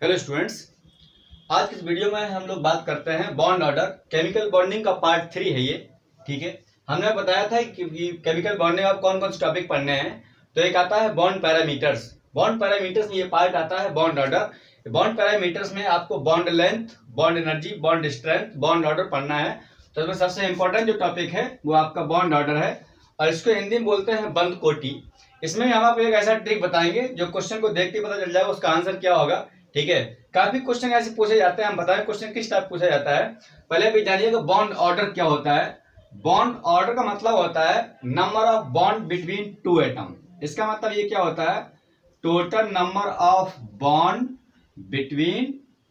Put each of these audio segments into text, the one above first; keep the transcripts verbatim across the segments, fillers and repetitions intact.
Hello students, आज की इस वीडियो में हम लोग बात करते हैं बॉन्ड ऑर्डर। केमिकल बॉन्डिंग का पार्ट थ्री है ये। ठीक है, हमने बताया था कि केमिकल बॉन्डिंग आप कौन कौन से टॉपिक पढ़ने हैं। तो एक आता है बॉन्ड पैरामीटर्स। बॉन्ड पैरामीटर्स में ये पार्ट आता है बॉन्ड ऑर्डर। बॉन्ड पैरामीटर्स में आपको bond length, bond energy, bond strength, bond order पढ़ना है। तो इसमें सबसे इंपॉर्टेंट जो टॉपिक है वो आपका बॉन्ड ऑर्डर है, और इसको हिंदी में बोलते हैं बंद कोटि। इसमें हम आपको एक ऐसा ट्रिक बताएंगे जो क्वेश्चन को देख के पता चल जाएगा उसका आंसर क्या होगा। ठीक है, काफी क्वेश्चन ऐसे पूछे जाते हैं, हम बताएं क्वेश्चन किस टाइप पूछा जाता है। पहले भी जानिएगा बॉन्ड ऑर्डर क्या होता है। बॉन्ड ऑर्डर का मतलब होता है number of bond between two atom. इसका मतलब ये क्या होता है, total number of bond between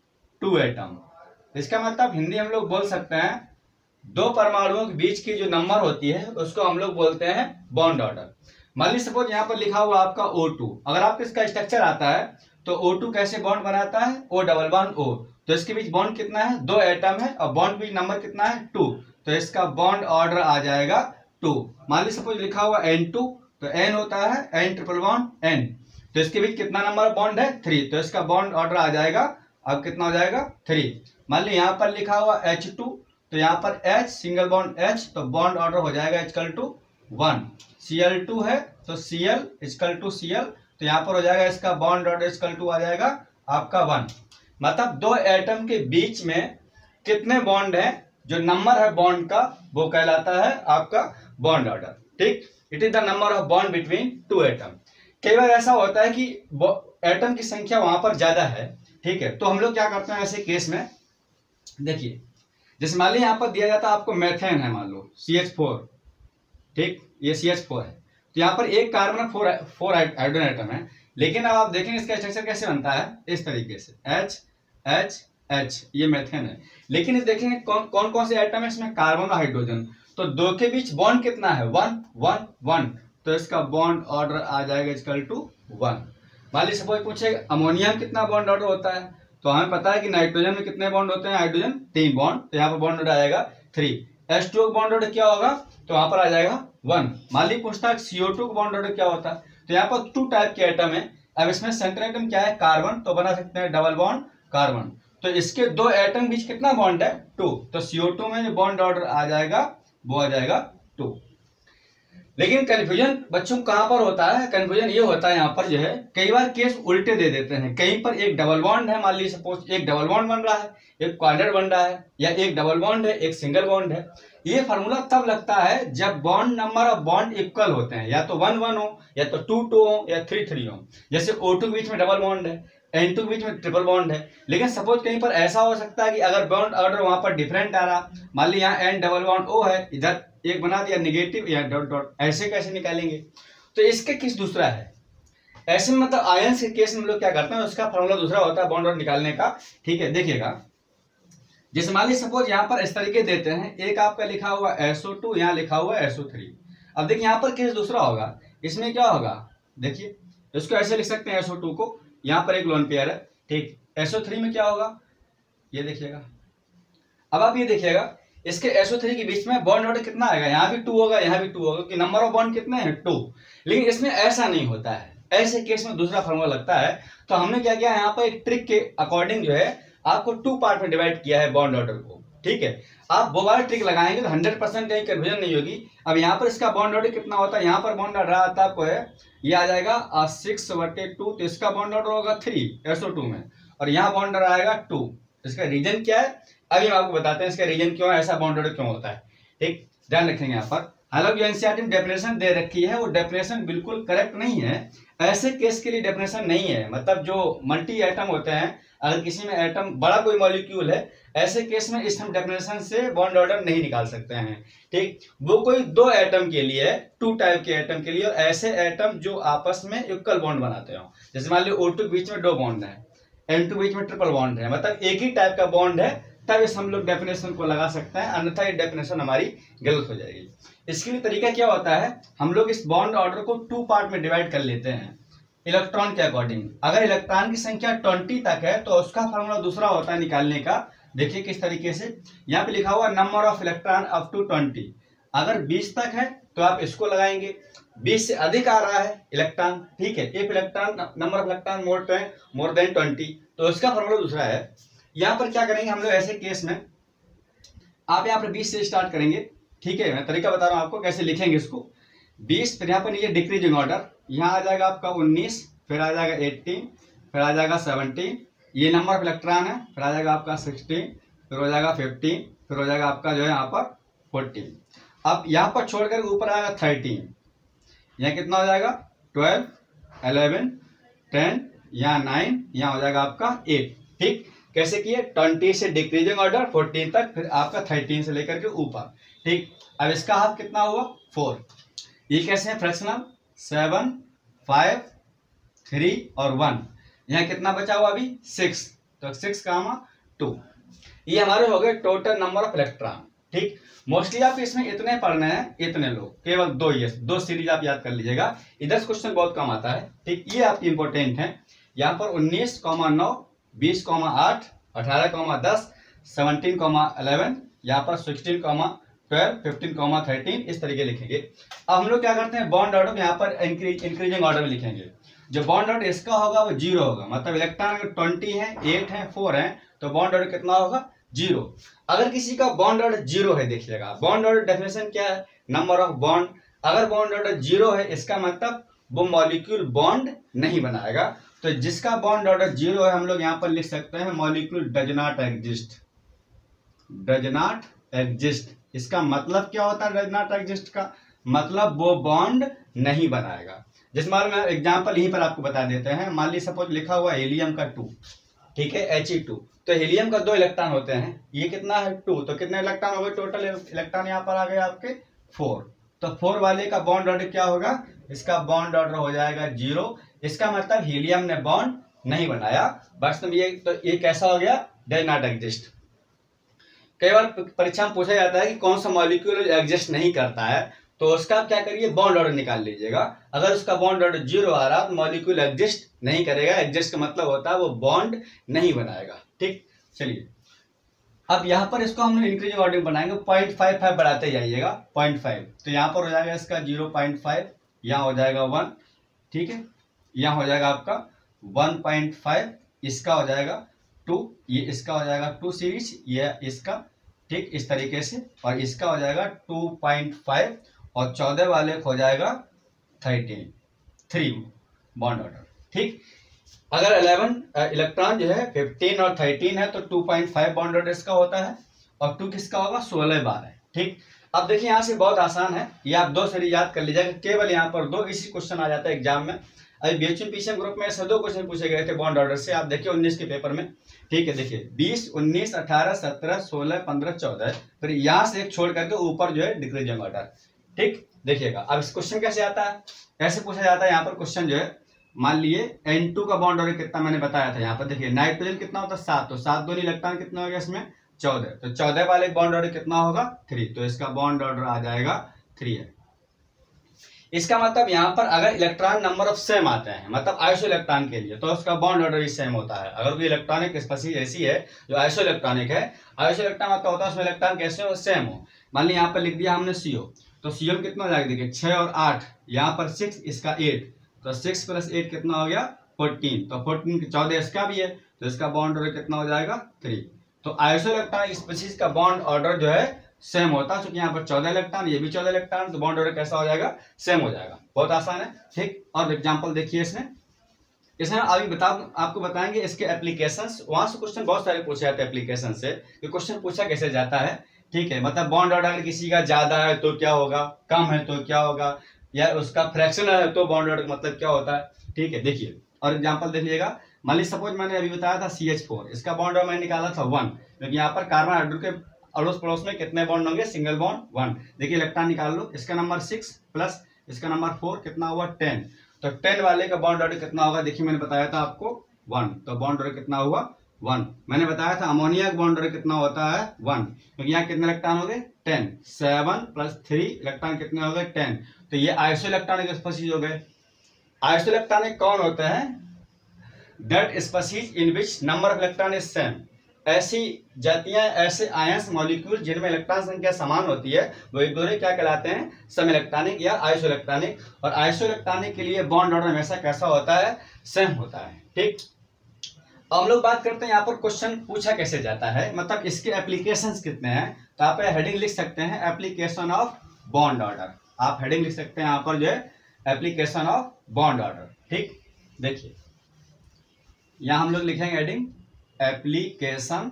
two atom. इसका मतलब हिंदी हम लोग बोल सकते हैं दो परमाणुओं के बीच की जो नंबर होती है उसको हम लोग बोलते हैं बॉन्ड ऑर्डर। मान लीजिए सपोज यहाँ पर लिखा हुआ आपका O टू, अगर आपको इसका स्ट्रक्चर आता है तो O टू कैसे बॉन्ड बनाता है, O डबल वन O। तो इसके बीच बॉन्ड कितना है, दो एटम है, और बॉन्ड बीच नंबर कितना है, टू। तो इसका बॉन्ड ऑर्डर आ जाएगा टू। मान लीजिए सपोज लिखा हुआ एन टू, तो N होता है N ट्रिपल बॉन्ड N। तो इसके बीच कितना नंबर बॉन्ड है, थ्री। तो इसका बॉन्ड ऑर्डर आ जाएगा अब कितना हो जाएगा, थ्री। मान लीजिए यहाँ पर लिखा हुआ एच टू, तो यहाँ पर H सिंगल बॉन्ड H, तो बॉन्ड ऑर्डर हो जाएगा equal to one. C L two है तो Cl इक्वल टू Cl, तो यहाँ पर हो जाएगा इसका बॉन्ड ऑर्डर इक्वल टू आ जाएगा आपका वन। मतलब दो एटम के बीच में कितने बॉन्ड हैं, जो नंबर है बॉन्ड का वो कहलाता है आपका बॉन्ड ऑर्डर। ठीक, it is the number of bond between two atom. कई बार ऐसा होता है कि एटम की संख्या वहां पर ज्यादा है। ठीक है, तो हम लोग क्या करते हैं ऐसे केस में, देखिए जैसे मान लीजिए यहाँ पर दिया जाता है आपको मेथेन है, मान लो सी एच फोर। ठीक, ये सी एच फोर है, तो यहाँ पर एक carbon four four hydrogen atom है। लेकिन अब आप देखेंगे इसका स्ट्रक्चर कैसे बनता है, इस तरीके से H H H, ये मेथेन है। लेकिन इस देखेंगे कौन कौन कौन से एटम है इसमें, कार्बन और हाइड्रोजन। तो दो के बीच बॉन्ड कितना है, वन वन वन। तो इसका बॉन्ड ऑर्डर आ जाएगा इक्वल टू वन। मान लीजिए सपोज पूछेगा अमोनिया में कितना बॉन्ड ऑर्डर होता है, तो हमें पता है कि नाइट्रोजन में कितने बॉन्ड होते हैं, हाइड्रोजन तीन बॉन्ड, तो यहाँ पर बॉन्ड ऑर्डर आएगा थ्री। एच टू का बॉन्ड ऑर्डर क्या होगा, तो वहां पर आ जाएगा वन। मान लीजिए पूछता है सी ओ टू का बॉन्ड ऑर्डर क्या होता है, तो यहाँ पर टू टाइप के एटम है। अब इसमें सेंट्रल एटम क्या है, कार्बन, तो बना सकते हैं डबल बॉन्ड कार्बन। तो इसके दो एटम बीच कितना बॉन्ड है, टू। तो सी ओ टू में जो बॉन्ड ऑर्डर आ जाएगा वो आ जाएगा टू। लेकिन कंफ्यूजन बच्चों कहां पर होता है, कंफ्यूजन ये होता है यहाँ पर जो है कई बार केस उल्टे दे देते हैं। कहीं पर एक डबल बॉन्ड है, मान लीजिए सपोज एक डबल बॉन्ड बन रहा है, एक क्वाड्रेट बन रहा है, या एक डबल बॉन्ड है एक सिंगल बॉन्ड है। ये फार्मूला तब लगता है जब bond number of bond equal होते हैं, या तो वन वन हो, या तो टू टू हो, या थ्री थ्री हो। जैसे O टू के बीच में डबल बॉन्ड है, N टू के बीच में ट्रिपल बॉन्ड है। लेकिन सपोज कहीं पर ऐसा हो सकता है कि अगर बॉन्ड ऑर्डर वहां पर डिफरेंट आ रहा, मान ली यहाँ N डबल बॉन्ड O है, इधर एक बना दिया निगेटिव या डॉट डॉट, ऐसे कैसे निकालेंगे। तो इसके किस दूसरा है, ऐसे में मतलब आयंस के केस में हम लोग क्या करते हैं, उसका फॉर्मूला दूसरा होता है बॉन्ड ऑर्डर निकालने का। ठीक है, देखिएगा जैसे मान लीजिए सपोज यहाँ पर इस तरीके देते हैं, एक आपका लिखा हुआ एस ओ टू, यहाँ लिखा हुआ एस ओ थ्री। अब देखिए यहाँ पर केस दूसरा होगा, इसमें क्या होगा, देखिए इसको ऐसे लिख सकते हैं एस ओ टू को, यहाँ पर एक लोन पेयर है। ठीक, एस ओ थ्री में क्या होगा, ये देखिएगा। अब आप ये देखिएगा इसके एस ओ थ्री के बीच में बॉन्ड ऑर्डर कितना आएगा, यहाँ भी टू होगा, यहाँ भी टू होगा, कि नंबर ऑफ बॉन्ड कितने हैं, टू। लेकिन इसमें ऐसा नहीं होता है, ऐसे केस में दूसरा फॉर्मूला लगता है। तो हमने क्या किया, यहाँ पर एक ट्रिक के अकॉर्डिंग जो है आपको टू पार्ट में डिवाइड किया है बॉन्ड ऑर्डर को। ठीक है, आप वो वाला ट्रिक लगाएंगे तो हंड्रेड परसेंट कहीं कन्फ्यूजन नहीं होगी। अब यहाँ पर इसका बॉन्ड ऑर्डर कितना होता है, यहाँ पर बॉन्ड ऑर्डर आता है आपको है, ये आ जाएगा सिक्स बटे टू। तो इसका बॉन्ड ऑर्डर होगा थ्री एस ओ टू में, और यहाँ बॉन्ड ऑर्डर आएगा टू। इसका रीजन क्या है, अभी हम आपको बताते हैं इसका रीजन क्यों है, ऐसा बॉन्ड ऑर्डर क्यों होता है। ठीक, ध्यान रखेंगे यहाँ पर। हालांकि जो एनसीईआरटी में डेफिनेशन दे रखी है वो डेफिनेशन बिल्कुल करेक्ट नहीं है। ऐसे केस के लिए डेफिनेशन नहीं है, मतलब जो मल्टी एटम होते हैं, अगर किसी में एटम बड़ा कोई मॉलिक्यूल है, ऐसे केस में इस हम डेफिनेशन से बॉन्ड ऑर्डर नहीं निकाल सकते हैं। ठीक, वो कोई दो एटम के लिए, टू टाइप के एटम के लिए, और ऐसे एटम जो आपस में इक्वल बॉन्ड बनाते हो। जैसे मान लो O टू के बीच में दो बॉन्ड है, N टू बीच में ट्रिपल बॉन्ड है, मतलब एक ही टाइप का बॉन्ड है, तब इस हम लोग डेफिनेशन को लगा सकते हैं, अन्यथा ये डेफिनेशन हमारी गलत हो जाएगी। इसके लिए तरीका क्या होता है, हम लोग इस बॉन्ड ऑर्डर को टू पार्ट में डिवाइड कर लेते हैं इलेक्ट्रॉन के अकॉर्डिंग। अगर इलेक्ट्रॉन की संख्या ट्वेंटी तक है तो उसका फॉर्मूला दूसरा होता है निकालने का। देखिए किस तरीके से, यहाँ पे लिखा हुआ number of electron up to twenty. अगर बीस तक है तो आप इसको लगाएंगे, बीस से अधिक आ रहा है इलेक्ट्रॉन, ठीक है, if electron number of electron more than more than twenty, तो इसका फॉर्मूला दूसरा है। यहाँ पर क्या करेंगे हम लोग ऐसे केस में, आप यहाँ पर बीस से स्टार्ट करेंगे, ठीक है, मैं तरीका बता रहा हूँ आपको कैसे लिखेंगे इसको। बीस, फिर यहाँ पर नीचे डिक्रीजिंग ऑर्डर, यहाँ आ जाएगा आपका उन्नीस, फिर आ जाएगा एटीन, फिर आ जाएगा सेवनटीन, ये नंबर ऑफ इलेक्ट्रॉन है, फिर आ जाएगा आपका सिक्सटीन, फिर हो जाएगा फिफ्टीन, फिर हो जाएगा आपका जो है यहाँ पर फोर्टीन। अब यहाँ पर छोड़कर ऊपर आएगा थर्टीन, यहाँ कितना हो जाएगा ट्वेल्व, इलेवन, टेन, यहाँ नाइन, यहाँ हो जाएगा आपका एट, ठीक। कैसे किए, ट्वेंटी से डिक्रीजिंग ऑर्डर फोर्टीन तक, फिर आपका थर्टीन से लेकर के ऊपर, ठीक। अब इसका हाफ कितना हुआ फोर, ये कैसे है फ्रैक्शनल, सेवन, फाइव, थ्री और वन, यहाँ कितना बचा हुआ अभी सिक्स, तो सिक्स कामा टू, ये हमारे हो गए टोटल नंबर ऑफ इलेक्ट्रॉन, ठीक। मोस्टली आप इसमें इतने पढ़ने हैं, इतने लोग, केवल दो, ये दो सीरीज आप याद कर लीजिएगा, इधर से क्वेश्चन बहुत कम आता है, ठीक। ये आपकी इंपॉर्टेंट है, यहाँ पर उन्नीस कॉमा नौ, बीस कॉमा आठ, अठारह कॉमा दस, सेवनटीन कॉमा इलेवन, यहाँ पर sixteen comma twelve, fifteen comma thirteen, इस तरीके लिखेंगे। अब हम लोग क्या करते हैं, बॉन्ड ऑर्डर यहाँ पर इंक्रीजिंग ऑर्डर में लिखेंगे। जो बॉन्ड ऑर्डर इसका होगा वो जीरो होगा, मतलब इलेक्ट्रॉन अगर ट्वेंटी है, एट है, फोर है, तो बॉन्ड ऑर्डर कितना होगा जीरो। अगर किसी का बॉन्ड ऑर्डर जीरो है, देखिएगा बॉन्ड ऑर्डर डेफिनेशन क्या है, नंबर ऑफ बॉन्ड, अगर बॉन्ड ऑर्डर जीरो है इसका मतलब वो मॉलिक्यूल बॉन्ड नहीं बनाएगा। तो जिसका बॉन्ड ऑर्डर जीरो है हम लोग यहाँ पर लिख सकते हैं molecule does not exist, does not exist. इसका मतलब क्या होता है डज नॉट एग्जिस्ट का मतलब वो बॉन्ड नहीं बनाएगा। जिस मान में एग्जांपल यहीं पर आपको बता देते हैं, मान ली सपोज लिखा हुआ हीलियम का टू, ठीक है, एच ई टू, तो हीलियम का दो इलेक्ट्रॉन होते हैं, ये कितना है टू, तो कितने इलेक्ट्रॉन हो गए टोटल इलेक्ट्रॉन यहाँ पर आ गए आपके फोर, तो फोर वाले का बॉन्ड ऑर्डर क्या होगा, इसका बॉन्ड ऑर्डर हो जाएगा जीरो। इसका मतलब हीलियम ने बॉन्ड नहीं बनाया, बस ये तो ये कैसा हो गया, डज नॉट एग्जिस्ट। कई बार परीक्षा में पूछा जाता है कि कौन सा मॉलिक्यूल एग्जिस्ट नहीं करता है, तो उसका क्या करिए बॉन्ड ऑर्डर निकाल लीजिएगा। अगर उसका बॉन्ड ऑर्डर जीरो आ रहा तो मॉलिक्यूल एग्जिस्ट नहीं करेगा, एग्जिस्ट का मतलब होता है वो बॉन्ड नहीं बनाएगा, ठीक। चलिए अब यहाँ पर इसको हम लोग इंक्रीजिंग ऑर्डर में बनाएंगे, पॉइंट फाइव फाइव बढ़ाते जाइएगा, पॉइंट फाइव, तो यहाँ पर हो जाएगा इसका जीरो पॉइंट फाइव, यहाँ हो जाएगा वन, ठीक है, यहाँ हो जाएगा आपका वन पॉइंट फाइव, इसका हो जाएगा टू, ये इसका हो जाएगा टू सीरीज, ये इसका, ठीक, इस तरीके से, और इसका हो जाएगा टू पॉइंट फाइव, और चौदह वाले हो जाएगा थर्टीन, थ्री बॉन्ड ऑर्डर, ठीक। अगर इलेवन इलेक्ट्रॉन जो है फिफ्टीन और थर्टीन है तो two point five bond order इसका होता है, और टू किसका होगा सोलह बार है, ठीक। अब देखिए यहाँ से बहुत आसान है, ये आप दो सीरीज याद कर लीजिएगा, केवल यहाँ पर दो इसी क्वेश्चन आ जाता है एग्जाम में। अभी बीएचयू पीसीएम ग्रुप में ऐसे दो क्वेश्चन पूछे गए थे बॉन्ड ऑर्डर से, आप देखिए उन्नीस के पेपर में, ठीक है, देखिए बीस, उन्नीस, अठारह, सत्रह, सोलह, पंद्रह, चौदह, फिर यहाँ से एक छोड़ करके ऊपर जो है डिक्रीजिंग ऑर्डर, ठीक। देखिएगा अब इस क्वेश्चन कैसे आता है, ऐसे पूछा जाता है यहाँ पर क्वेश्चन जो है, मान लिए एन टू का बॉन्ड ऑर्डर कितना मैंने बताया था, यहाँ पर देखिए नाइट्रोजन कितना होता है सात, तो सात दूनी इलेक्ट्रॉन कितना हो गया इसमें चौदह, तो चौदह वाले बॉन्ड ऑर्डर कितना होगा थ्री, तो इसका बॉन्ड ऑर्डर आ जाएगा थ्री है। इसका मतलब यहाँ पर अगर इलेक्ट्रॉन नंबर ऑफ सेम आते हैं, मतलब आइसो इलेक्ट्रॉन के लिए, तो उसका बॉन्ड ऑर्डर भी सेम होता है। अगर कोई इलेक्ट्रॉनिक स्पीशीज ऐसी है जो आइसो इलेक्ट्रॉनिक है, आइसो इलेक्ट्रॉन मतलब होता है उसमें इलेक्ट्रॉन कैसे हो सेम हो, मान ली यहाँ पर लिख दिया हमने सीओ, तो सीओ कितना हो जाएगा देखिए छह और आठ, यहाँ पर सिक्स, इसका एट, तो सिक्स प्लस एट कितना हो गया फोर्टीन, तो फोर्टीन चौदह इसका भी है, तो इसका बॉन्ड ऑर्डर कितना हो जाएगा थ्री। तो आइसो इलेक्ट्रॉनिक स्पीशीज का बॉन्ड ऑर्डर जो है सेम होता है, क्योंकि यहाँ पर चौदह इलेक्ट्रॉन, ये भी चौदह इलेक्ट्रॉन, तो बॉन्ड ऑर्डर कैसा हो जाएगा सेम हो जाएगा। बहुत आसान है, ठीक। और एग्जांपल देखिए इसमें, इसमें अभी बता आपको बताएंगे इसके एप्लीकेशंस, वहां से क्वेश्चन बहुत सारे पूछे जाते हैं एप्लीकेशन से, कि क्वेश्चन पूछा कैसे जाता है, ठीक है। मतलब बॉन्ड ऑर्डर किसी का ज्यादा है तो क्या होगा, कम है तो क्या होगा, या उसका फ्रैक्शन है तो बॉन्ड ऑर्डर मतलब क्या होता है, ठीक है। देखिए और एग्जांपल देखिएगा, मान ली सपोज मैंने अभी बताया था सी एच फोर, इसका बॉन्ड ऑर्डर मैंने निकाला था वन, क्योंकि यहाँ पर कार्बन हाइड्रोजन के अड़ोस पड़ोस में कितने बॉन्ड होंगे, सिंगल बॉन्ड वन। देखिए इलेक्ट्रॉन निकाल लो, इसका नंबर सिक्स प्लस इसका नंबर फोर कितना हुआ टेन, तो टेन वाले का बॉन्ड ऑर्डर कितना होगा, देखिए मैंने बताया था आपको वन, तो बॉन्ड ऑर्डर कितना हुआ वन। मैंने बताया था अमोनिया का बॉन्ड ऑर्डर कितना होता है वन, क्योंकि यहाँ कितने इलेक्ट्रॉन हो गए ten, seven plus three electron कितने हो गए टेन, तो ये आइसो इलेक्ट्रॉनिक स्पीशीज हो गए। आइसो इलेक्ट्रॉनिक कौन होते हैं, that species in which number of electron is same, ऐसी जातियां, ऐसे आयंस मॉलिक्यूल जिनमें इलेक्ट्रॉन संख्या समान होती है वो एक दूसरे क्या कहलाते हैं, सम इलेक्ट्रॉनिक या आइसो इलेक्ट्रॉनिक। और आइसो इलेक्ट्रॉनिक के लिए बॉन्ड ऑर्डर हमेशा कैसा होता है, सेम होता है। ठीक, हम लोग बात करते हैं यहाँ पर क्वेश्चन पूछा कैसे जाता है, मतलब इसके एप्लीकेशंस कितने हैं। तो आप हेडिंग लिख सकते हैं एप्लीकेशन ऑफ बॉन्ड ऑर्डर, आप हेडिंग लिख सकते हैं यहाँ पर जो है एप्लीकेशन ऑफ बॉन्ड ऑर्डर। ठीक, देखिए यहाँ हम लोग लिखेंगे heading application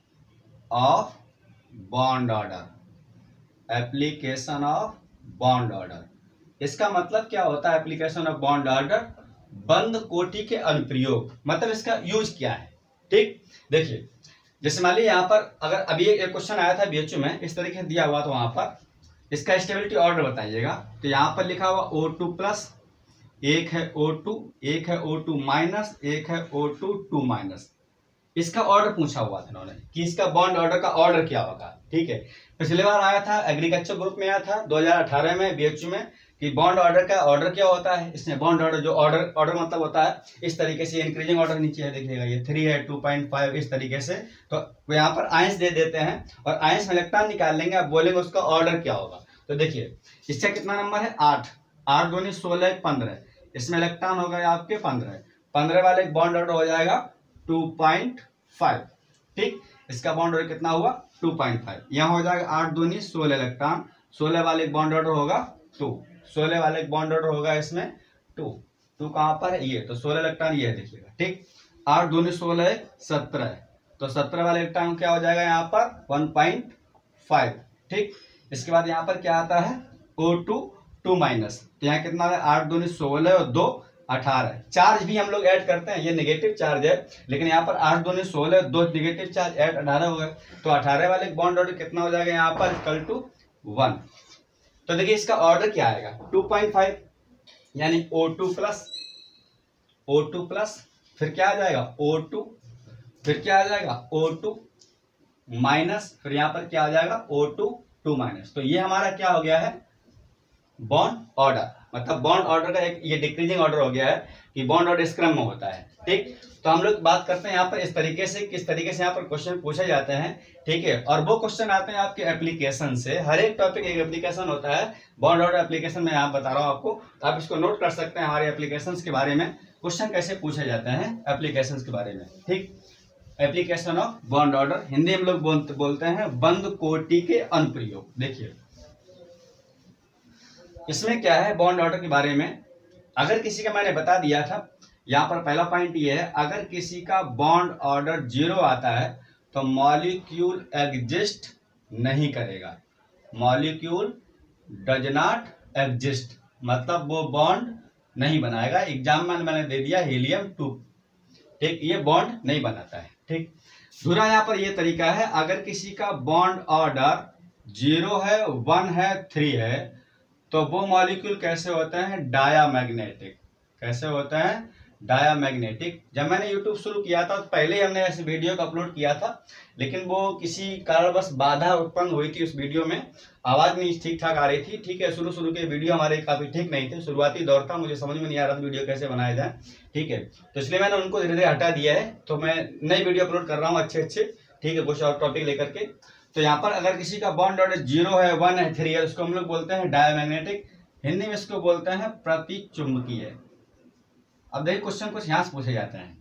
of bond order, application of bond order. इसका मतलब क्या होता है एप्लीकेशन ऑफ बॉन्ड ऑर्डर, बंद कोटि के अनुप्रयोग, मतलब इसका यूज क्या है। ठीक, देखिए जैसे मान लीजिए यहाँ पर अगर अभी एक क्वेश्चन आया था बीएचयू में, इस तरीके से दिया हुआ था, वहां पर इसका स्टेबिलिटी ऑर्डर बताइएगा। तो यहाँ पर लिखा हुआ O टू प्लस, एक है O टू, एक है O टू माइनस, एक है O टू टू माइनस। इसका ऑर्डर पूछा हुआ था इन्होंने कि इसका बॉन्ड ऑर्डर का ऑर्डर क्या होगा। ठीक है, पिछले बार आया था एग्रीकल्चर ग्रुप में, आया था दो हज़ार अठारह में बीएचयू में कि बॉन्ड ऑर्डर का ऑर्डर क्या होता है। इसमें बॉन्ड ऑर्डर जो ऑर्डर ऑर्डर मतलब होता है इस तरीके से, इंक्रीजिंग ऑर्डर नीचे है देखिएगा, ये थ्री है, टू पॉइंट फाइव, इस तरीके से। तो वो यहाँ पर आयंस दे देते हैं और आयंस में इलेक्ट्रॉन निकाल लेंगे, आप बोलेंगे उसका ऑर्डर क्या होगा। तो देखिए इसका कितना नंबर है, आठ, आठ दूनी सोलह, पंद्रह, इसमें इलेक्ट्रॉन हो गए आपके पंद्रह, पंद्रह वाले एक बॉन्ड ऑर्डर हो जाएगा टू पॉइंट फाइव। ठीक, इसका बॉन्ड ऑर्डर कितना हुआ, टू पॉइंट फाइव। यहाँ हो जाएगा आठ दूनी सोलह इलेक्ट्रॉन, सोलह वाले एक बॉन्ड ऑर्डर होगा टू, सोलह वाले एक बॉन्ड ऑर्डर होगा इसमें टू, टू कहाँ पर है, ये, तो सोलह इलेक्ट्रॉन ये है देखिएगा। ठीक, आठ दूनी सोलह, सत्रह, तो सत्रह वाले इलेक्ट्रॉन क्या हो जाएगा यहाँ पर वन पॉइंट फाइव। ठीक, इसके बाद यहाँ पर क्या आता है O टू टू माइनस, तो यहाँ कितना है, आठ दूनी सोलह और दो अठारह। चार्ज भी हम लोग ऐड करते हैं, ये नेगेटिव चार्ज है, लेकिन यहाँ पर आठ दूनी सोलह, दो नेगेटिव चार्ज ऐड अठारह हो गए, तो अठारह वाले बॉन्ड ऑर्डर कितना हो जाएगा यहाँ पर, इक्वल टू वन। तो देखिए इसका ऑर्डर क्या आएगा, टू पॉइंट फाइव, यानी O two plus, O two plus, फिर क्या आ जाएगा O टू, फिर क्या आ जाएगा O टू माइनस, फिर यहाँ पर क्या आ जाएगा O टू टू माइनस। तो ये हमारा क्या हो गया है, बॉन्ड ऑर्डर, मतलब बॉन्ड ऑर्डर का एक ये डिक्रीजिंग ऑर्डर हो गया है कि बॉन्ड ऑर्डर इस क्रम में होता है। ठीक, तो हम लोग बात करते हैं यहाँ पर इस तरीके से, किस तरीके से यहाँ पर क्वेश्चन पूछे जाते हैं। ठीक है, और वो क्वेश्चन आते हैं आपके एप्लीकेशन से, हर एक टॉपिक एक एप्लीकेशन होता है। बॉन्ड ऑर्डर एप्लीकेशन में यहाँ बता रहा हूँ आपको, तो आप इसको नोट कर सकते हैं हमारे एप्लीकेशन के बारे में, क्वेश्चन कैसे पूछे जाते हैं एप्लीकेशन के बारे में। ठीक, application of bond order, Hindi हम लोग बोलते बोलते हैं बंद कोटि के अनुप्रयोग। देखिए इसमें क्या है बॉन्ड ऑर्डर के बारे में, अगर किसी का मैंने बता दिया था, यहाँ पर पहला पॉइंट ये है, अगर किसी का बॉन्ड ऑर्डर जीरो आता है तो मॉलिक्यूल एग्जिस्ट नहीं करेगा, मॉलिक्यूल डज नॉट एग्जिस्ट, मतलब वो बॉन्ड नहीं बनाएगा। एग्जाम्पल मैंने दे दिया हीलियम टू, ठीक, ये बॉन्ड नहीं बनाता है। ठीक, दूसरा यहाँ पर ये तरीका है, अगर किसी का बॉन्ड ऑर्डर जीरो है, वन है, थ्री है, तो वो मॉलिक्यूल कैसे होते हैं, डायामैग्नेटिक, कैसे होते हैं, डायामैग्नेटिक। जब मैंने यूट्यूब शुरू किया था तो पहले हमने ऐसे वीडियो को अपलोड किया था, लेकिन वो किसी कारणवश बाधा उत्पन्न हुई थी, उस वीडियो में आवाज नहीं ठीक ठाक आ रही थी। ठीक है, शुरू शुरू के वीडियो हमारे काफी ठीक नहीं थे, शुरुआती दौर था, मुझे समझ में नहीं आ रहा था वीडियो कैसे बनाया जाए। ठीक है, तो इसलिए मैंने उनको धीरे धीरे हटा दिया है, तो मैं नई वीडियो अपलोड कर रहा हूँ अच्छे अच्छे। ठीक है, कुछ और टॉपिक लेकर के। तो यहाँ पर अगर किसी का बॉन्ड ऑर्डर जीरो है, वन है, थ्री है, उसको हम लोग बोलते हैं डायामैग्नेटिक, हिंदी में इसको बोलते हैं प्रतिचुंबकीय। अब देखिए क्वेश्चन कुछ यहां से पूछे जाते हैं,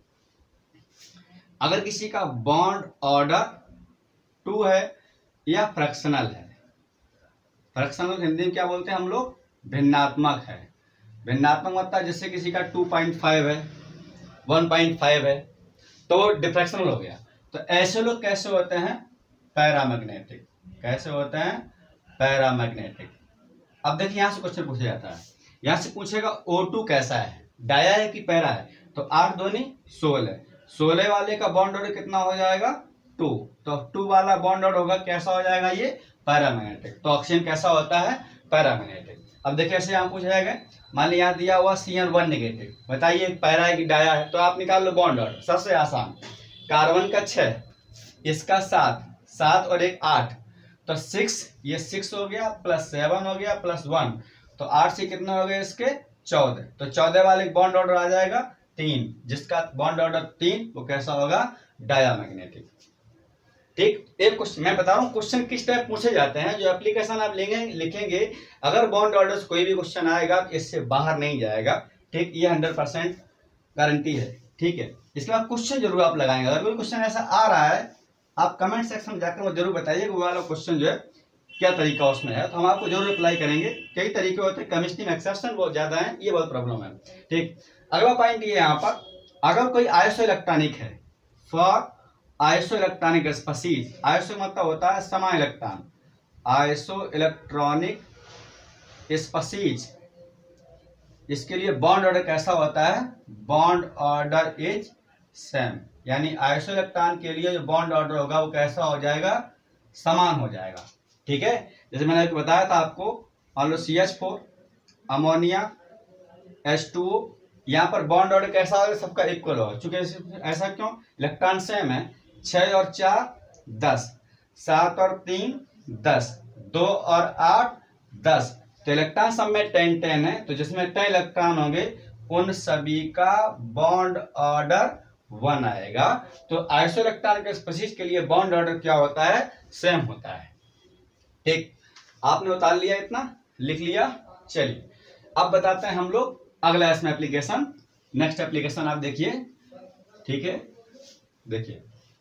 अगर किसी का बॉन्ड ऑर्डर टू है या फ्रैक्शनल है, फ्रैक्शनल हिंदी में क्या बोलते हैं हम लोग, भिन्नात्मक है। भिन्नात्मक मतलब जैसे किसी का टू पॉइंट फाइव है, वन पॉइंट फाइव है, तो डिफ्रैक्शनल हो गया। तो ऐसे लोग कैसे होते हैं, पैरामैग्नेटिक, कैसे होते हैं, पैरामैग्नेटिक। अब देखिए यहां से क्वेश्चन पूछा जाता है, यहां से पूछेगा O टू कैसा है, डाया है कि पैरा है, तो आठ दूनी सोलह, सोलह वाले का बॉन्ड ऑर्डर कितना हो जाएगा, टू, तो टू वाला बॉन्ड ऑर्डर होगा कैसा हो जाएगा, ये पैरामैग्नेटिक। तो ऑक्सीजन कैसा होता है, पैरामैग्नेटिक। अब देखिए ऐसे यहाँ पूछा जाएगा, मान लिया यहाँ दिया हुआ सी एन वन नेगेटिव, बताइए पैरा है कि डाया है, तो आप निकाल लो बॉन्ड ऑर्डर, सबसे आसान, कार्बन का छह, इसका सात, सात और एक आठ, तो सिक्स, ये सिक्स हो गया, प्लस सेवन हो गया, प्लस वन, तो आठ से कितना हो गया इसके, चौदह, तो चौदह वाले बॉन्ड ऑर्डर आ जाएगा तीन, जिसका बॉन्ड ऑर्डर तीन वो कैसा होगा, डायामैग्नेटिक। ठीक, एक क्वेश्चन मैं बता रहा हूँ क्वेश्चन किस टाइप पूछे जाते हैं। जो एप्लीकेशन आप लेंगे लिखेंगे, अगर बॉन्ड ऑर्डर कोई भी क्वेश्चन आएगा इससे बाहर नहीं जाएगा। ठीक, ये हंड्रेड परसेंट गारंटी है। ठीक है, इसके बाद क्वेश्चन जरूर आप लगाएंगे। अगर कोई क्वेश्चन ऐसा आ रहा है आप कमेंट सेक्शन में जाकर मुझे जरूर बताइए वो वाला क्वेश्चन जो है क्या तरीका उसमें है, तो हम आपको जरूर रिप्लाई करेंगे। कई तरीके होते हैं, केमिस्ट्री में एक्सेप्शन बहुत ज्यादा है, ये बहुत प्रॉब्लम है। ठीक, अगला पॉइंट ये यहाँ पर, अगर कोई आइसो इलेक्ट्रॉनिक है, for isoelectronic species, iso मतलब होता है समान इलेक्ट्रॉन, आइसो इलेक्ट्रॉनिक स्पीसीज, इसके लिए बॉन्ड ऑर्डर कैसा होता है, बॉन्ड ऑर्डर इज सेम, यानी आइसो इलेक्ट्रॉन के लिए जो बॉन्ड ऑर्डर होगा वो कैसा हो जाएगा, समान हो जाएगा। ठीक है, जैसे मैंने आपको बताया था आपको, मान लो C H four, ammonia, H two O, यहाँ पर बॉन्ड ऑर्डर कैसा होगा, सबका इक्वल होगा। चूंकि ऐसा क्यों, इलेक्ट्रॉन सेम है, छह और चार दस, सात और तीन दस, दो और आठ दस, तो इलेक्ट्रॉन सब में टेन टेन है, तो जिसमें टेन इलेक्ट्रॉन होंगे उन सभी का बॉन्ड ऑर्डर वन आएगा। तो आइसो इलेक्ट्रॉन के स्पीशीज के लिए बॉन्ड ऑर्डर क्या होता है, सेम होता है। ठीक, आपने उतार लिया, इतना लिख लिया। चलिए अब बताते हैं हम लोग अगला इसमें एप्लीकेशन, नेक्स्ट एप्लीकेशन आप देखिए। ठीक है, देखिए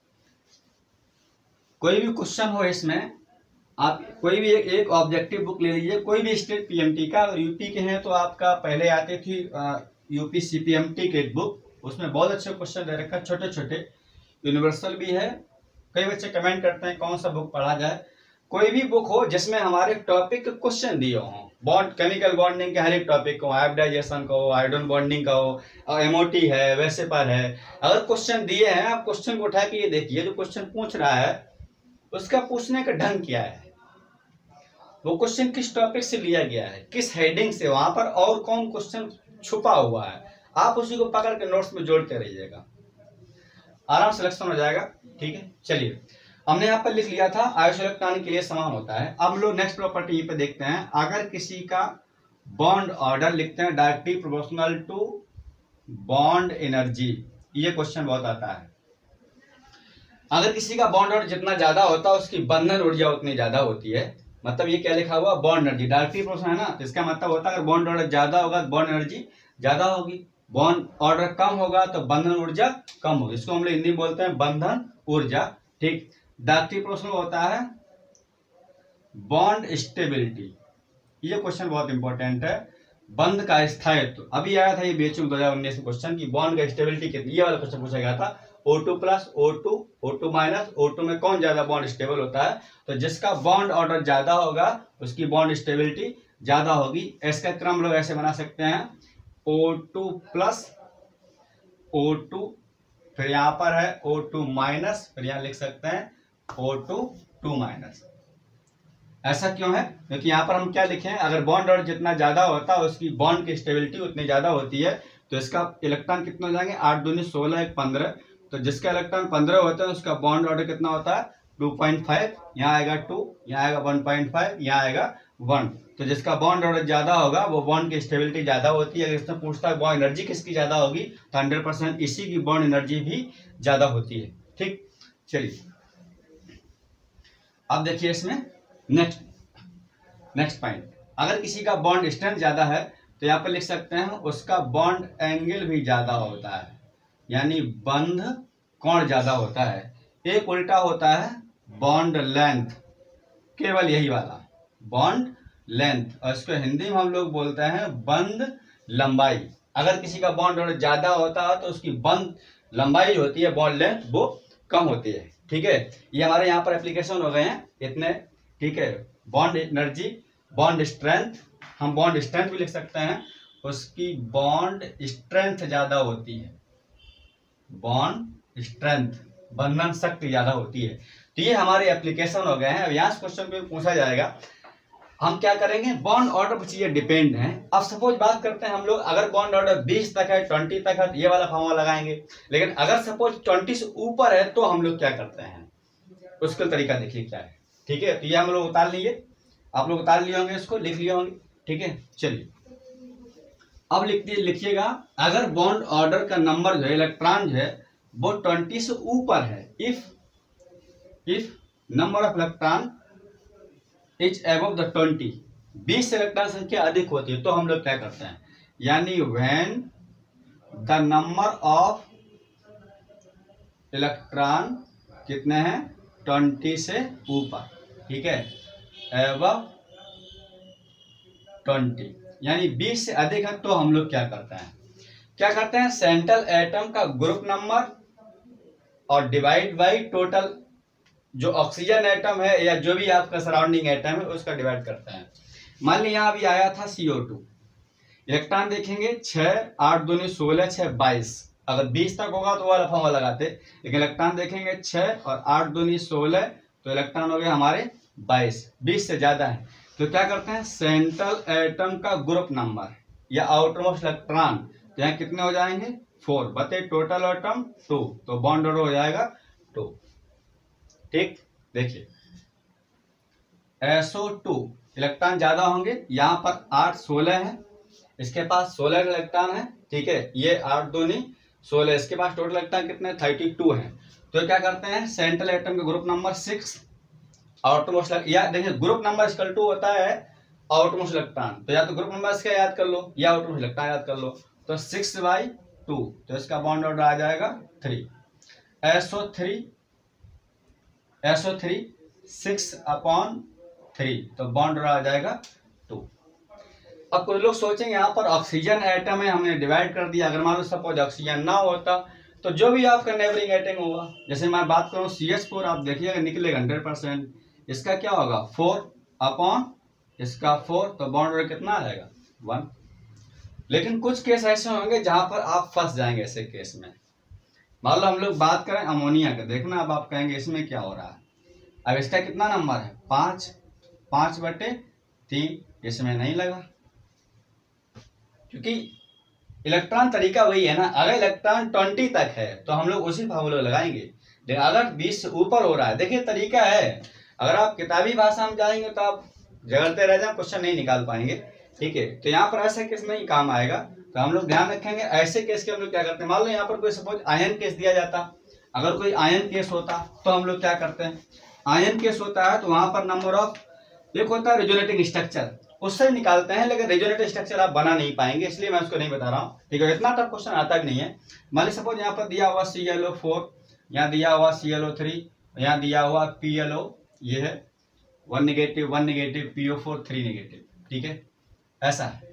कोई भी क्वेश्चन हो इसमें, आप कोई भी एक, एक ऑब्जेक्टिव बुक ले लीजिए, कोई भी स्टेट पीएमटी का। अगर यूपी के हैं तो आपका पहले आती थी यूपी सीपीएमटी की बुक, उसमें बहुत अच्छे क्वेश्चन दे रखा है, छोटे छोटे, यूनिवर्सल भी है। कई बच्चे कमेंट करते हैं कौन सा बुक पढ़ा जाए। कोई भी बुक हो जिसमें हमारे टॉपिक क्वेश्चन दिए हों, बॉन्ड केमिकल बॉन्डिंग के हर एक टॉपिक को, हाइब्रिडाइजेशन का हो, आयोडीन बॉन्डिंग का हो, एमओटी है, वैसे पर है, अगर क्वेश्चन दिए हैं आप क्वेश्चन को उठा के ये देखिए, जो क्वेश्चन पूछ रहा है उसका पूछने का ढंग क्या है, वो क्वेश्चन किस टॉपिक से लिया गया है, किस हेडिंग से, वहां पर और कौन क्वेश्चन छुपा हुआ है, आप उसी को पकड़ के नोट्स में जोड़ते रहिएगा, आराम से सिलेक्शन हो जाएगा। ठीक है, चलिए हमने यहाँ पर लिख लिया था आइसो इलेक्ट्रॉनिक के लिए समान होता है। अब लोग नेक्स्ट प्रॉपर्टी पे देखते हैं, अगर किसी का बॉन्ड ऑर्डर लिखते हैं directly proportional to bond energy, ये क्वेश्चन बहुत आता है। अगर किसी का बॉन्ड ऑर्डर जितना ज्यादा होता है उसकी बंधन ऊर्जा उतनी ज्यादा होती है। मतलब ये क्या लिखा हुआ, बॉन्ड एनर्जी, डायरेक्टली प्रोपोर्शनल है ना, तो इसका मतलब होता है अगर बॉन्ड ऑर्डर ज्यादा होगा तो बॉन्ड एनर्जी ज्यादा होगी, बॉन्ड ऑर्डर कम होगा तो बंधन ऊर्जा कम होगी। इसको हम लोग हिंदी में बोलते हैं बंधन ऊर्जा। ठीक, डायरेक्टली प्रोपोर्शनल होता है बॉन्ड स्टेबिलिटी, ये क्वेश्चन बहुत इंपॉर्टेंट है, बंध का स्थायित्व। अभी आया था ये बीएचयू में दो हजार उन्नीस में क्वेश्चन की बॉन्ड का स्टेबिलिटी कितनी, ये वाला क्वेश्चन पूछा गया था। O two plus, O two, O two minus, O two में कौन ज्यादा बॉन्ड स्टेबल होता है, तो जिसका बॉन्ड ऑर्डर ज्यादा होगा उसकी बॉन्ड स्टेबिलिटी ज्यादा होगी। इसका क्रम लोग ऐसे बना सकते हैं, O two plus, O two, फिर यहाँ पर है ओ टू माइनस, फिर यहाँ लिख सकते हैं ओ टू टू माइनस। ऐसा क्यों है, क्योंकि यहाँ पर हम क्या लिखे हैं, अगर बॉन्ड ऑर्डर जितना ज्यादा होता है उसकी बॉन्ड की स्टेबिलिटी उतनी ज्यादा होती है, तो इसका इलेक्ट्रॉन कितना हो जाएंगे, आठ दूनी सोलह, एक पंद्रह, तो जिसका इलेक्ट्रॉन पंद्रह होता है उसका बॉन्ड ऑर्डर कितना होता है, टू पॉइंट फाइव, यहाँ आएगा टू, यहाँ आएगा वन पॉइंट फाइव, यहाँ आएगा वन, तो जिसका बॉन्ड ऑर्डर ज्यादा होगा वो बॉन्ड की स्टेबिलिटी ज्यादा होती है। अगर इसमें पूछता है बॉन्ड एनर्जी किसकी ज्यादा होगी, तो हंड्रेड परसेंट इसी की बॉन्ड एनर्जी भी ज्यादा होती है। ठीक, चलिए अब देखिए इसमें नेक्स्ट नेक्स्ट पॉइंट, अगर किसी का बॉन्ड स्ट्रेंथ ज्यादा है तो यहाँ पर लिख सकते हैं उसका बॉन्ड एंगल भी ज्यादा होता है, यानी बंध कोण ज्यादा होता है। एक उल्टा होता है बॉन्ड लेंथ, केवल यही वाला बॉन्ड लेंथ, और इसको हिंदी में हम लोग बोलते हैं बंध लंबाई। अगर किसी का बॉन्ड ऑर्डर ज्यादा होता है तो उसकी बंध लंबाई होती है, बॉन्ड लेंथ वो कम होती है। ठीक है, ये हमारे यहाँ पर एप्लीकेशन हो गए हैं इतने। ठीक है, बॉन्ड एनर्जी, बॉन्ड स्ट्रेंथ, हम बॉन्ड स्ट्रेंथ भी लिख सकते हैं, उसकी बॉन्ड स्ट्रेंथ ज्यादा होती है, बॉन्ड स्ट्रेंथ, बंधन शक्ति ज्यादा होती है। तो ये हमारे एप्लीकेशन हो गए हैं। अब यहाँ से क्वेश्चन पे पूछा जाएगा, हम क्या करेंगे, बॉन्ड ऑर्डर पर चीजें डिपेंड हैं। अब सपोज बात करते हैं हम लोग, अगर बॉन्ड ऑर्डर बीस तक है, बीस तक है, ये वाला फॉर्मूला लगाएंगे। लेकिन अगर सपोज बीस से ऊपर है तो हम लोग क्या करते हैं, उसका तरीका देखिए क्या है। ठीक है, तो ये हम लोग उतार लिए, आप लोग उतार लिए होंगे, इसको लिख लिए होंगे। ठीक है, चलिए अब लिख लिखिएगा, अगर बॉन्ड ऑर्डर का नंबर जो है, इलेक्ट्रॉन जो है वो ट्वेंटी से ऊपर है, if if number of electron is above the twenty, बीस से इलेक्ट्रॉन संख्या अधिक होती है तो हम लोग क्या करते हैं, यानी when the number of electron कितने हैं, ट्वेंटी से ऊपर, ठीक है, अबव ट्वेंटी यानी बीस से अधिक है तो हम लोग क्या करते हैं, क्या करते हैं, सेंट्रल एटम का ग्रुप नंबर और डिवाइड बाई टोटल जो ऑक्सीजन एटम है या जो भी आपका सराउंडिंग एटम है उसका डिवाइड करते हैं। मान लीजिए यहाँ अभी आया था सी ओ टू, इलेक्ट्रॉन देखेंगे छह, आठ दूनी सोलह, छह बाईस, अगर बीस तक होगा तो वाला फॉर्मूला लगाते, लेकिन इलेक्ट्रॉन देखेंगे छह और आठ दूनी सोलह तो इलेक्ट्रॉन हो गए हमारे बाईस, बीस से ज्यादा है तो क्या करते हैं, सेंट्रल एटम का ग्रुप नंबर या आउटरमोस्ट इलेक्ट्रॉन, तो यहाँ कितने हो जाएंगे, फोर बते टोटल एटम टू, तो बॉन्ड ऑर्डर हो जाएगा टू। ठीक, देखिए एस ओ टू इलेक्ट्रॉन ज्यादा होंगे, यहाँ पर आठ सोलह है, इसके पास सोलह इलेक्ट्रॉन है, ठीक है, ये आठ दूनी सोलह, इसके पास टोटल इलेक्ट्रॉन कितने थर्टी टू है, तो क्या करते हैं, सेंट्रल एटम का ग्रुप नंबर सिक्स, आउटरमोस्ट, या देखिए ग्रुप नंबर इक्वल टू होता है आउटरमोस्ट इलेक्ट्रॉन, तो या तो ग्रुप नंबर इसका याद कर लो या आउटरमोस्ट इलेक्ट्रॉन याद कर लो, तो सिक्स बाई टू, तो इसका बॉन्ड ऑर्डर आ जाएगा three, SO three, SO three six upon three, तो बॉन्ड ऑर्डर आ जाएगा टू। अब कुछ लोग सोचेंगे यहाँ पर ऑक्सीजन एटम है, हमने डिवाइड कर दिया, अगर मान लो सपोज ऑक्सीजन ना होता तो जो भी आपका नेबरिंग एटम होगा, जैसे मैं बात करूँ सी एच फोर, आप देखिएगा निकलेगा हंड्रेड परसेंट, इसका क्या होगा फोर अपॉन इसका फोर, तो बॉन्ड ऑर्डर कितना आएगा वन। लेकिन कुछ केस ऐसे होंगे जहां पर आप फंस जाएंगे, ऐसे केस में मान लो हम लोग बात करें अमोनिया का, देखना अब आप कहेंगे इसमें क्या हो रहा है, अब इसका कितना नंबर है, पांच, पांच बटे तीन, इसमें नहीं लगा क्योंकि इलेक्ट्रॉन तरीका वही है ना, अगर इलेक्ट्रॉन ट्वेंटी तक है तो हम लोग उसी फार्मूले लगाएंगे, लेकिन अगर बीस से ऊपर हो रहा है, देखिए तरीका है, अगर आप किताबी भाषा में जाएंगे तो आप झगड़ते रह जाए, क्वेश्चन नहीं निकाल पाएंगे, ठीक है, तो यहाँ पर ऐसे केस में ही काम आएगा, तो हम लोग ध्यान रखेंगे। ऐसे केस के हम लोग क्या करते हैं, मान लो यहाँ पर कोई सपोज आयन केस दिया जाता, अगर कोई आयन केस होता तो हम लोग क्या करते हैं, आयन केस होता है तो वहां पर नंबर ऑफ एक होता है रेजोनेटिंग स्ट्रक्चर, उससे निकालते हैं, लेकिन रेजोनेटिंग स्ट्रक्चर आप बना नहीं पाएंगे, इसलिए मैं उसको नहीं बता रहा हूँ, ठीक है, इतना टफ क्वेश्चन आता भी नहीं है। मान ली सपोज यहाँ पर दिया हुआ सी एल ओ फोर, यहाँ दिया हुआ सी एल ओ थ्री, यहाँ दिया हुआ पी एल ओ, ये है one negative one negative, P O four three negative, ठीक है, ऐसा है।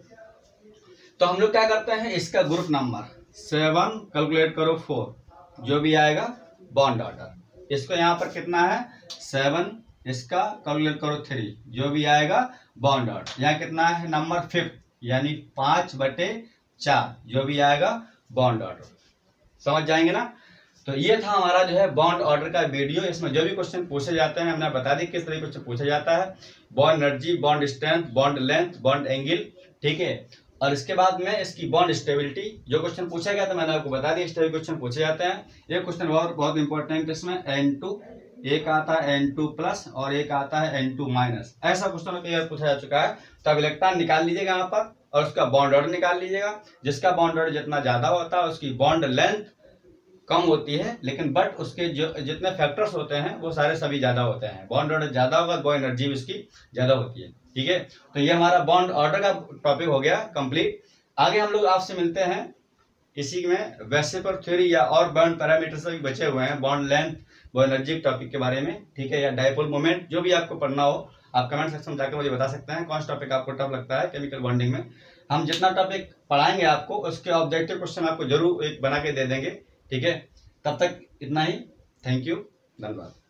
तो हम लोग क्या करते हैं, इसका ग्रुप नंबर सेवन कैलकुलेट करो फोर, जो भी आएगा बॉन्ड ऑर्डर, इसको यहाँ पर कितना है सेवन, इसका कैलकुलेट करो थ्री, जो भी आएगा बॉन्ड ऑर्डर, यहाँ कितना है नंबर फिफ्थ यानी पांच बटे चार, जो भी आएगा बॉन्ड ऑर्डर, समझ जाएंगे ना। तो ये था हमारा जो है बॉन्ड ऑर्डर का वीडियो, इसमें जो भी क्वेश्चन पूछे जाते हैं हमने बता दी किस तरीके से पूछा जाता है, bond energy, bond strength, bond length, bond angle, ठीक है, और इसके बाद में इसकी बॉन्ड स्टेबिलिटी, जो क्वेश्चन पूछा गया था मैंने आपको बता दिया, इस तरह क्वेश्चन पूछे जाते हैं। ये क्वेश्चन बहुत बहुत इंपॉर्टेंट, इसमें एन टू, एक आता है एन टू प्लस और एक आता है एन टू माइनस, ऐसा क्वेश्चन कई बार पूछा जा चुका है। तो अब इलेक्ट्रॉन निकाल लीजिएगा यहाँ पर और उसका बॉन्ड ऑर्डर निकाल लीजिएगा, जिसका बॉन्ड ऑर्डर जितना ज्यादा होता है उसकी बॉन्ड लेंथ कम होती है, लेकिन बट उसके जो जितने फैक्टर्स होते हैं वो सारे सभी ज्यादा होते हैं, बॉन्ड ऑर्डर ज्यादा होगा तो बॉन्ड एनर्जी उसकी ज्यादा होती है, ठीक है। तो ये हमारा बॉन्ड ऑर्डर का टॉपिक हो गया कंप्लीट। आगे हम लोग आपसे मिलते हैं इसी में वेसिपर थ्योरी या और बॉन्ड पैरामीटर्स भी बचे हुए हैं, bond length, bond energy topic के बारे में, ठीक है, या डायपोल मोमेंट, जो भी आपको पढ़ना हो आप कमेंट सेक्शन में जाकर मुझे बता सकते हैं कौन सा टॉपिक आपको टफ लगता है केमिकल बॉन्डिंग में। हम जितना टॉपिक पढ़ाएंगे आपको उसके ऑब्जेक्टिव क्वेश्चन आपको जरूर एक बना के दे देंगे, ठीक है। तब तक इतना ही, थैंक यू, धन्यवाद।